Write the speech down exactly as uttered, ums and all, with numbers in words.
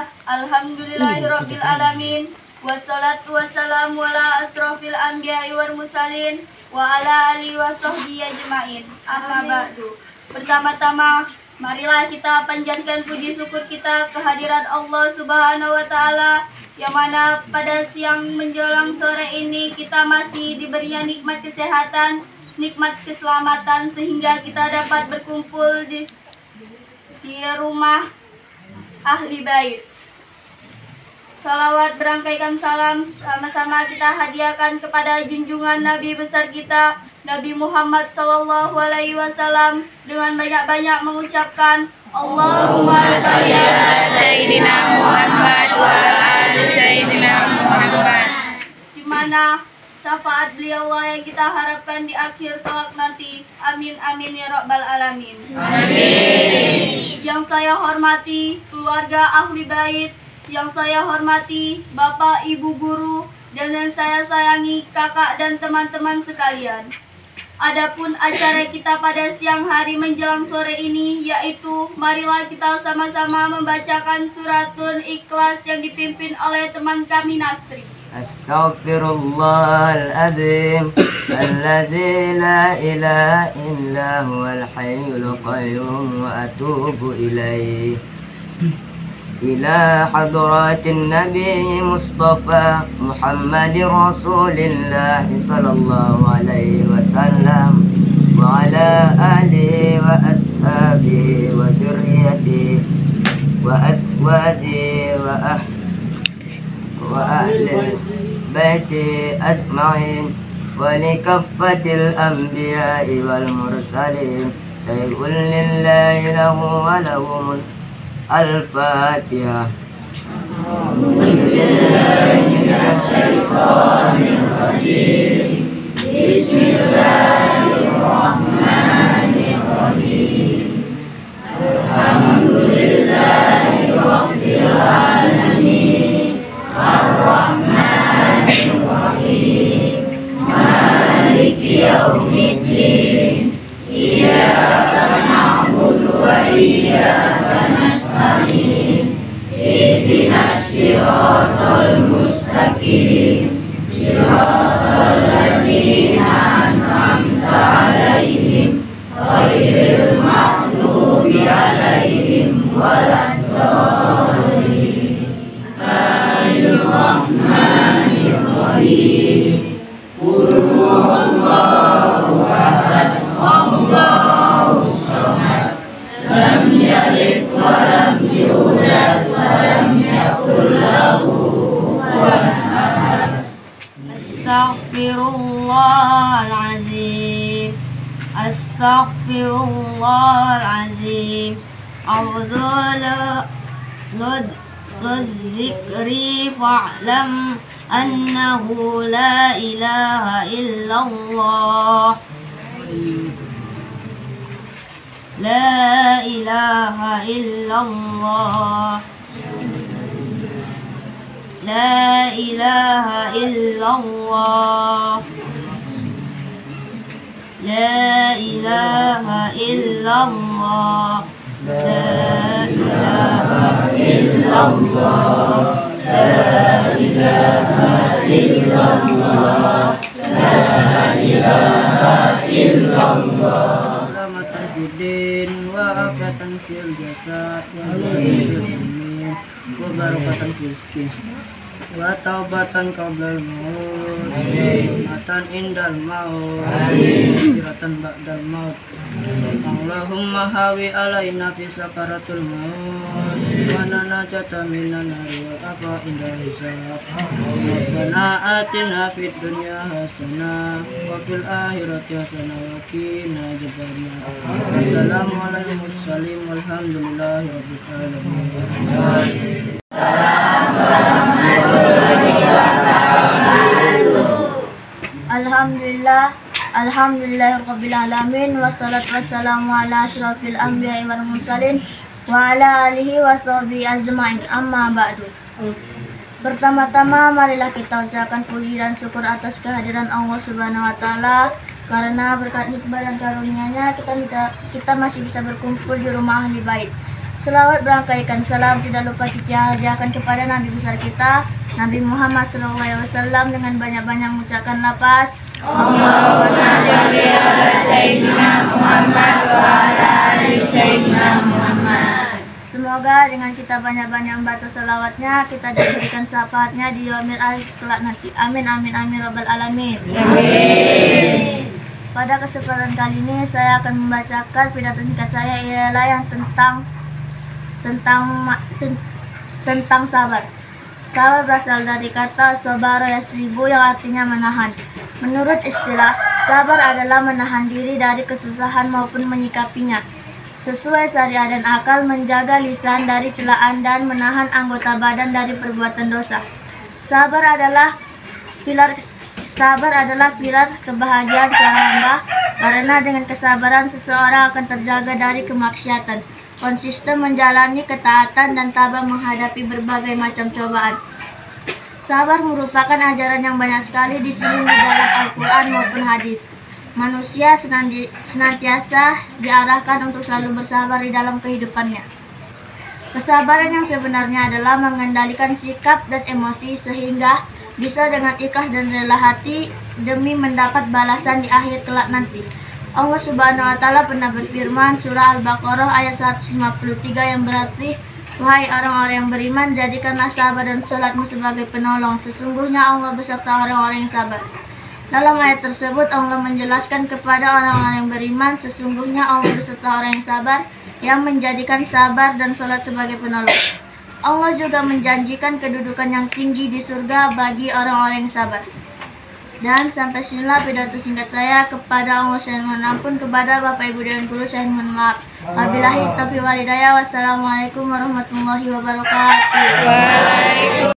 Bismillah, alhamdulillahirabbil alamin, wassalatu wassalamu ala asrofil anbiya'i wal mursalin wa ala alihi wa sahbihi ajma'in. Amma ba'du. Pertama-tama, marilah kita panjatkan puji syukur kita kehadirat Allah Subhanahu wa taala, yang mana pada siang menjelang sore ini kita masih diberinya nikmat kesehatan, nikmat keselamatan, sehingga kita dapat berkumpul di di rumah ahli bait. Salawat berangkaikan salam sama-sama kita hadiahkan kepada junjungan Nabi besar kita, Nabi Muhammad sallallahu alaihi wasallam, dengan banyak-banyak mengucapkan Allahumma shalli ala Sayyidina Muhammad wa ala ali Sayyidina Muhammad, di mana syafaat beliau yang kita harapkan di akhir kelak nanti. Amin amin ya rabbal alamin. Amin. Yang saya hormati keluarga ahli bait, yang saya hormati bapak ibu guru, dan yang saya sayangi kakak dan teman-teman sekalian. Adapun acara kita pada siang hari menjelang sore ini yaitu marilah kita sama-sama membacakan suratul Ikhlas yang dipimpin oleh teman kami Nasri. Astaghfirullahal azim alladzi la ilaha illa huwal hayyul qayyum wa atubu ilaihi ila hadratin nabi Mustafa Muhammadir Rasulillah sallallahu alaihi wasallam wa ala alihi wa ashabihi wa dzurriyyatihi wa azwajihi wa ah wa ahli baiti asma'in wa likaffatil anbiya'i wal mursalin sayyidul lillahi lahu wa lahumul Al-Fatihah. Bismillahirrahmanirrahim. Alhamdulillahi rabbil alamin, ar-rahmanir-rahim, maliki yaumiddin, iyyaka na'budu wa iyyaka nasta'in, ihdinas siratal mustaqim, siratal ladzina an'amta 'alaihim ghairil maghdubi 'alaihim waladdallin. Bismillahirrahmanirrahim. Qul huwallahu ahad, Allahus samad, lam yalid wa lam yulad wa lam yakul lahu kufuwan ahad. Astaghfirullahalazim, astaghfirullahalazim. A'udzu bidzikri fa'lam annahu la ilaha illallah. La ilaha illallah. La ilaha illallah. La ilaha illallah. La ilaha illallah. La ilaha illallah. La ilaha illallah. Din wa afatan fil jasad wa ilmin wa barakatan fil rizqi wa taubatan qablal maut, matan indal maut, firatan ba'dal maut. Allahumma hawi alaina fi sakaratul maut wa nanajata minan nari wa afa inda hisab. Rabbana atina fid dunya hasanah wa fil akhirati hasanah wa qina adzabannar. Wassalamu ala mursalin walhamdulillahi rabbil alamin. Alhamdulillah, alhamdulillahirabbil alamin, wassalatu wassalamu ala asyrafil anbiya'i wal mursalin wa ala alihi wa sahbihi ajma'in. Amma ba'du. Pertama-tama marilah kita ucapkan puji dan syukur atas kehadiran Allah Subhanahu wa taala, karena berkat nikmat dan karunia-Nya kita bisa kita masih bisa berkumpul di rumah ahli bait. Selawat berangkaikan salam tidak lupa kita hadiahkan kepada Nabi besar kita Nabi Muhammad shallallahu alaihi wasallam dengan banyak-banyak mengucapkan lafaz Allahumma shalli ala sayyidina Muhammad wa ala ali sayyidina Muhammad. Semoga dengan kita banyak-banyak membaca selawatnya, kita diberikan syafaatnya di yaumil akhir kelak nanti. Amin amin amin rabbal alamin. Amin. Pada kesempatan kali ini saya akan membacakan pidato singkat saya ialah yang tentang tentang ten, tentang sabar. Sabar berasal dari kata sabara yasribu yang artinya menahan. Menurut istilah, sabar adalah menahan diri dari kesusahan maupun menyikapinya. Sesuai syariat dan akal, menjaga lisan dari celaan dan menahan anggota badan dari perbuatan dosa. Sabar adalah pilar sabar adalah pilar kebahagiaan seorang hamba, karena dengan kesabaran seseorang akan terjaga dari kemaksiatan, konsisten menjalani ketaatan dan tabah menghadapi berbagai macam cobaan. Sabar merupakan ajaran yang banyak sekali disinggung di dalam Al-Quran maupun hadis. Manusia senantiasa diarahkan untuk selalu bersabar di dalam kehidupannya. Kesabaran yang sebenarnya adalah mengendalikan sikap dan emosi sehingga bisa dengan ikhlas dan rela hati demi mendapat balasan di akhir kelak nanti. Allah Subhanahu wa taala pernah berfirman surah Al-Baqarah ayat seratus lima puluh tiga yang berarti, wahai orang-orang yang beriman, jadikanlah sabar dan sholatmu sebagai penolong. Sesungguhnya Allah beserta orang-orang yang sabar. Dalam ayat tersebut Allah menjelaskan kepada orang-orang yang beriman, sesungguhnya Allah beserta orang yang sabar, yang menjadikan sabar dan sholat sebagai penolong. Allah juga menjanjikan kedudukan yang tinggi di surga bagi orang-orang yang sabar. Dan sampai sinilah pidato singkat saya. Kepada Allah saya mohon ampun, kepada Bapak Ibu dan Guru saya mohon maaf. Wabillahi taufiq wal hidayah. Wassalamualaikum warahmatullahi wabarakatuh.